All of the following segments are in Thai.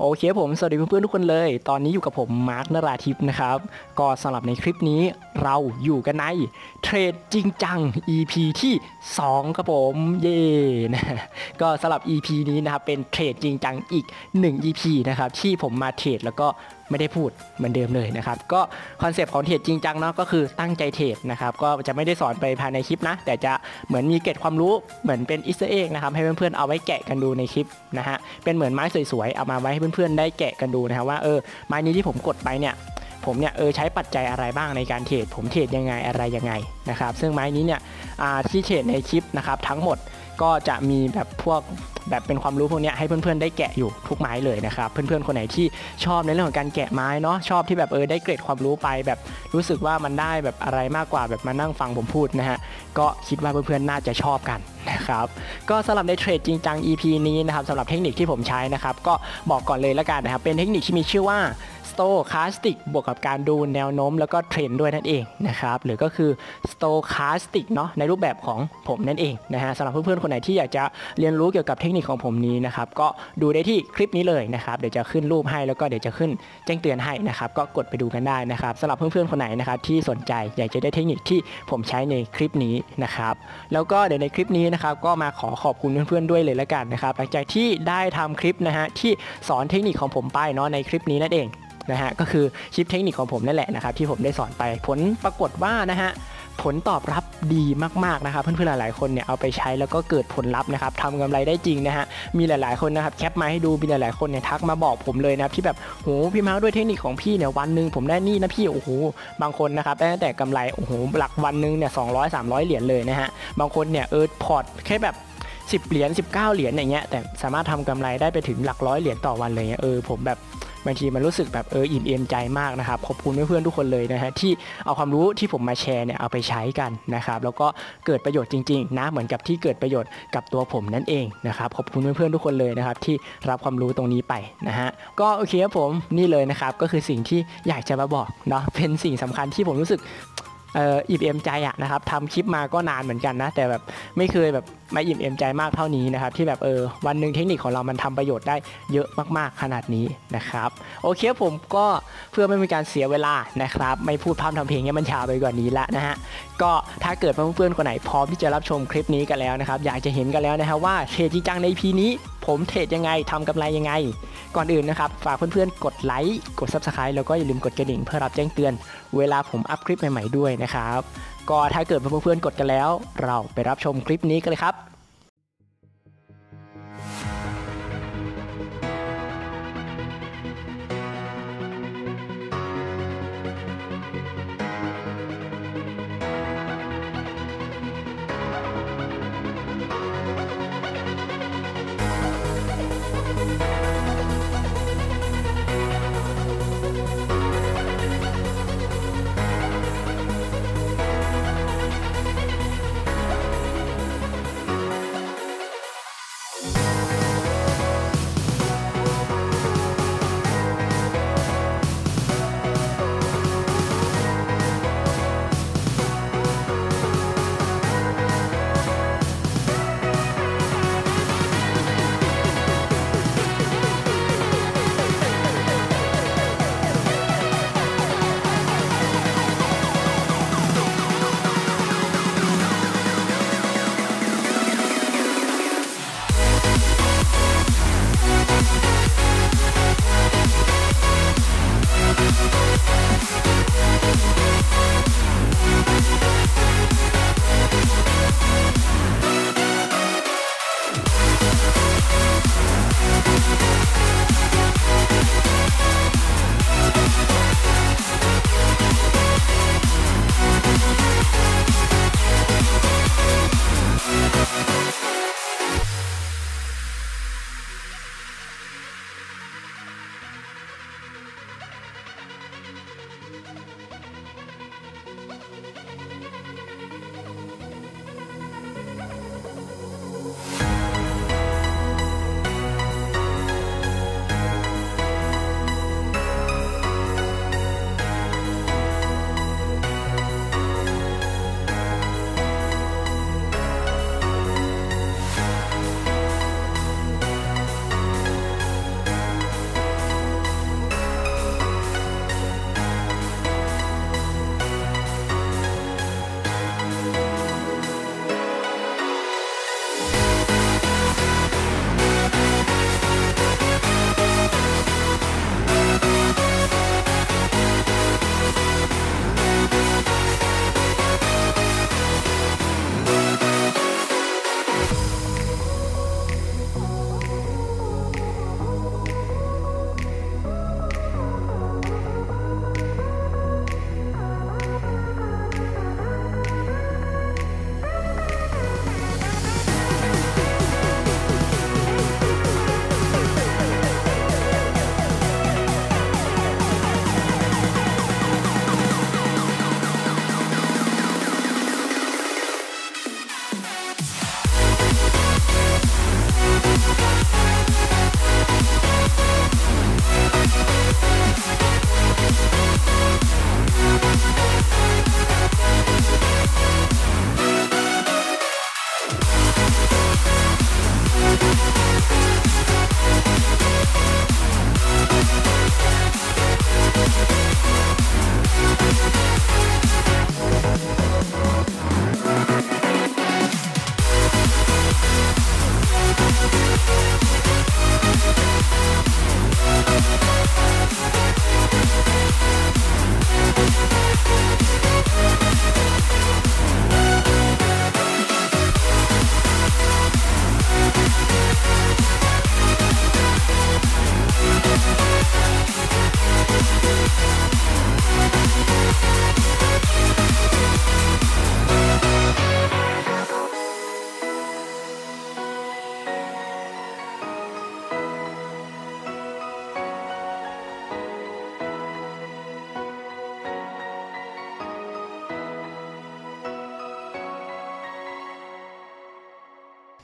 โอเคผมสวัสดีเพื่อนๆทุกคนเลยตอนนี้อยู่กับผมมาร์คนราธิปนะครับก็สำหรับในคลิปนี้เราอยู่กันในเทรดจริงจัง EP ที่2ครับผมเย่นะก็สำหรับ EP นี้นะครับเป็นเทรดจริงจังอีก1 EP นะครับที่ผมมาเทรดแล้วก็ไม่ได้พูดเหมือนเดิมเลยนะครับก็คอนเซปต์ของเทรดจริงจังเนาะก็คือตั้งใจเทรดนะครับก็จะไม่ได้สอนไปภายในคลิปนะแต่จะเหมือนมีเกร็ดความรู้เหมือนเป็นอีสเตอร์เอ็กนะครับให้เพื่อนๆเอาไว้แกะกันดูในคลิปนะฮะเป็นเหมือนไม้สวยๆเอามาไว้ให้เพื่อนๆได้แกะกันดูนะครับว่าไม้นี้ที่ผมกดไปเนี่ยผมเนี่ยใช้ปัจจัยอะไรบ้างในการเทรดผมเทรดยังไงอะไรยังไงนะครับซึ่งไม้นี้เนี่ยที่เทรดในคลิปนะครับทั้งหมดก็จะมีแบบพวกแบบเป็นความรู้พวกนี้ให้เพื่อนๆได้แกะอยู่ทุกไม้เลยนะครับเพื่อนๆคนไหนที่ชอบในเรื่องของการแกะไม้เนาะชอบที่แบบได้เกร็ดความรู้ไปแบบรู้สึกว่ามันได้แบบอะไรมากกว่าแบบมานั่งฟังผมพูดนะฮะก็คิดว่าเพื่อนๆน่าจะชอบกันนะครับก็สำหรับในเทรดจริงจัง EP นี้นะครับสำหรับเทคนิคที่ผมใช้นะครับก็บอกก่อนเลยละกันนะครับเป็นเทคนิคที่มีชื่อว่า Stochastic บวกกับการดูแนวโน้มแล้วก็เทรนด์ด้วยนั่นเองนะครับหรือก็คือ Stochastic เนาะในรูปแบบของผมนั่นเองนะฮะสำหรับเพื่อนๆคนไหนที่อยากจะเรียนรู้เกี่ยวกับเทคนิคของผมนี้นะครับก็ดูได้ที่คลิปนี้เลยนะครับเดี๋ยวจะขึ้นรูปให้แล้วก็เดี๋ยวจะขึ้นแจ้งเตือนให้นะครับก็กดไปดูกันได้นะครับสำหรับเพื่อนๆคนไหนนะครับที่สนใจอยากจะได้เทคนิคที่ผมใช้ในคลิปนี้นะครับแล้วก็เดี๋ยวในคลิปนี้นะครับก็มาขอบคุณเพื่อนๆด้วยเลยละกันนะครับหลังจากที่ได้ทำคลิปนะฮะที่สอนเทคนิคของผมไปเนาะในคลิปนี้นั่นเองนะฮะก็คือคลิปเทคนิคของผมนั่นแหละนะครับที่ผมได้สอนไปผลปรากฏว่านะฮะผลตอบรับดีมากๆนะครับเพื่อนๆหลายๆคนเนี่ยเอาไปใช้แล้วก็เกิดผลลัพธ์นะครับทำกำไรได้จริงนะฮะมีหลายๆคนนะครับแคปมาให้ดูมีหลายๆคนเนี่ยทักมาบอกผมเลยนะที่แบบโหพี่มาร์คด้วยเทคนิคของพี่เนี่ยวันหนึ่งผมได้นี่นะพี่โอ้โหบางคนนะครับได้ตั้งแต่กำไรโอ้โหหลักวันหนึ่งเนี่ย200-300เหรียญเลยนะฮะบางคนเนี่ยพอร์ตแค่แบบ10เหรียญ19เหรียญอย่างเงี้ยแต่สามารถทำกำไรได้ไปถึงหลักร้อยเหรียญต่อวันเลยผมแบบบางทีมันรู้สึกแบบอิ่มเอมใจมากนะครับขอบคุณเพื่อนๆทุกคนเลยนะฮะที่เอาความรู้ที่ผมมาแชร์เนี่ยเอาไปใช้กันนะครับแล้วก็เกิดประโยชน์จริงๆนะเหมือนกับที่เกิดประโยชน์กับตัวผมนั่นเองนะครับขอบคุณเพื่อนๆทุกคนเลยนะครับที่รับความรู้ตรงนี้ไปนะฮะก็โอเคครับผมนี่เลยนะครับก็คือสิ่งที่อยากจะมาบอกเนาะเป็นสิ่งสำคัญที่ผมรู้สึกอิ่มเอมใจอะนะครับทำคลิปมาก็นานเหมือนกันนะแต่แบบไม่เคยแบบมาอิ่มเอมใจมากเท่านี้นะครับที่แบบวันหนึ่งเทคนิคของเรามันทำประโยชน์ได้เยอะมากๆขนาดนี้นะครับโอเคผมก็เพื่อไม่มีการเสียเวลานะครับไม่พูดพร่ำทำเพลงให้มันช้าไปกว่านี้ละนะฮะก็ถ้าเกิดเพื่อนๆคนไหนพร้อมที่จะรับชมคลิปนี้กันแล้วนะครับอยากจะเห็นกันแล้วนะครับว่าเทรดจริงจังใน EP นี้ผมเทรดยังไงทำกำไรยังไงก่อนอื่นนะครับฝากเพื่อนๆกดไลค์กด Subscribe แล้วก็อย่าลืมกดกระดิ่งเพื่อรับแจ้งเตือนเวลาผมอัพคลิปใหม่ๆด้วยนะครับก็ถ้าเกิดเพื่อนๆกดกันแล้วเราไปรับชมคลิปนี้กันเลยครับ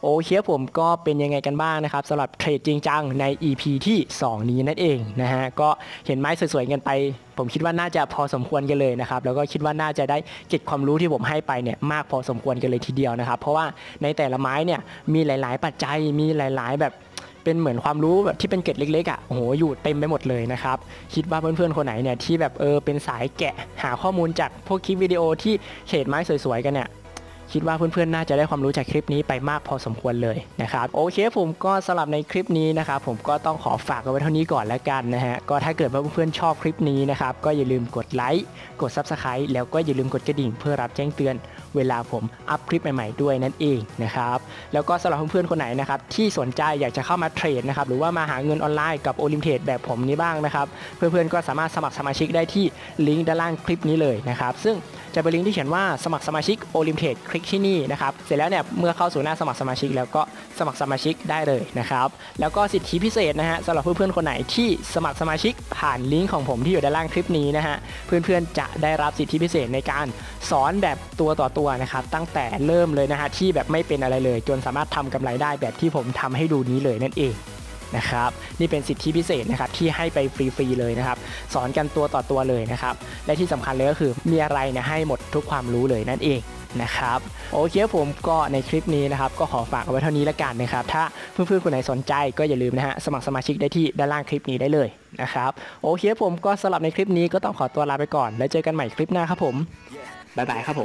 โอเคผมก็เป็นยังไงกันบ้างนะครับสำหรับเทรดจริงจังใน EP ที่2นี้นั่นเองนะฮะก็เห็นไม้สวยๆกันไปผมคิดว่าน่าจะพอสมควรกันเลยนะครับแล้วก็คิดว่าน่าจะได้เก็บความรู้ที่ผมให้ไปเนี่ยมากพอสมควรกันเลยทีเดียวนะครับเพราะว่าในแต่ละไม้เนี่ยมีหลายๆปัจจัยมีหลายๆแบบเป็นเหมือนความรู้แบบที่เป็นเกร็ดเล็กๆอ่ะโอ้โหอยู่เต็มไปหมดเลยนะครับคิดว่าเพื่อนๆคนไหนเนี่ยที่แบบเป็นสายแกะหาข้อมูลจากพวกคลิปวิดีโอที่เทรดไม้สวยๆกันเนี่ยคิดว่าเพื่อนๆน่าจะได้ความรู้จากคลิปนี้ไปมากพอสมควรเลยนะครับโอเคผมก็สำหรับในคลิปนี้นะครับผมก็ต้องขอฝากเอาไว้เท่านี้ก่อนแล้วกันนะฮะก็ถ้าเกิดว่าเพื่อนๆชอบคลิปนี้นะครับก็อย่าลืมกดไลค์กด Subscribe แล้วก็อย่าลืมกดกระดิ่งเพื่อรับแจ้งเตือนเวลาผมอัพคลิปใหม่ๆด้วยนั่นเองนะครับแล้วก็สำหรับเพื่อนๆคนไหนนะครับที่สนใจอยากจะเข้ามาเทรดนะครับหรือว่ามาหาเงินออนไลน์กับโอลิมเทรดแบบผมนี้บ้างนะครับเพื่อนๆก็สามารถสมัครสมาชิกได้ที่ลิงก์ด้านล่างคลิปนี้เลยนะครับซึ่งจะเป็นลิงก์ที่เขียนว่าสมัครสมาชิกโอลิมเทรดคลิกที่นี่นะครับเสร็จแล้วเนี่ยเมื่อเข้าสู่หน้าสมัครสมาชิกแล้วก็สมัครสมาชิกได้เลยนะครับแล้วก็สิทธิพิเศษนะฮะสำหรับเพื่อนๆคนไหนที่สมัครสมาชิกผ่านลิงก์ของผมที่อยู่ด้านล่างคลิปนี้นะฮะเพื่อนๆจะได้รับสิทธิพิเศษในการสอนแบบตัวต่อตัวนะครับตั้งแต่เริ่มเลยนะฮะที่แบบไม่เป็นอะไรเลยจนสามารถทำกำไรได้แบบที่ผมทำให้ดูนี้เลยนั่นเองนะครับนี่เป็นสิทธิพิเศษนะครับที่ให้ไปฟรีๆเลยนะครับสอนกันตัวต่อตัวเลยนะครับและที่สำคัญเลยก็คือมีอะไรเนี่ยให้หมดทุกความรู้เลยนั่นเองนะครับโอเคผมก็ในคลิปนี้นะครับก็ขอฝากเอาไว้เท่านี้ละกันนะครับถ้าเพื่อนๆคนไหนสนใจก็อย่าลืมนะฮะสมัครสมาชิกได้ที่ด้านล่างคลิปนี้ได้เลยนะครับโอเคผมก็สำหรับในคลิปนี้ก็ต้องขอตัวลาไปก่อนแล้วเจอกันใหม่คลิปหน้าครับผมบ๊ายบายครับผม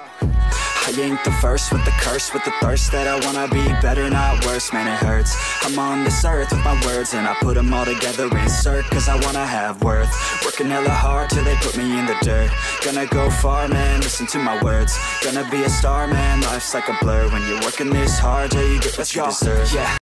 I ain't the first with the curse, with the thirst that I wanna be better, not worse, man it hurts. I'm on this earth with my words and I put them all together, insert, cause I wanna have worth. Working hella hard till they put me in the dirt. Gonna go far, man, listen to my words. Gonna be a star, man, life's like a blur. When you're working this hard till you get what you deserve. Yeah.